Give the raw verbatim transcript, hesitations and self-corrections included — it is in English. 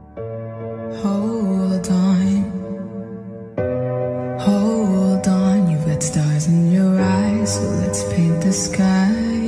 Hold on, hold on. You've got stars in your eyes, so let's paint the sky.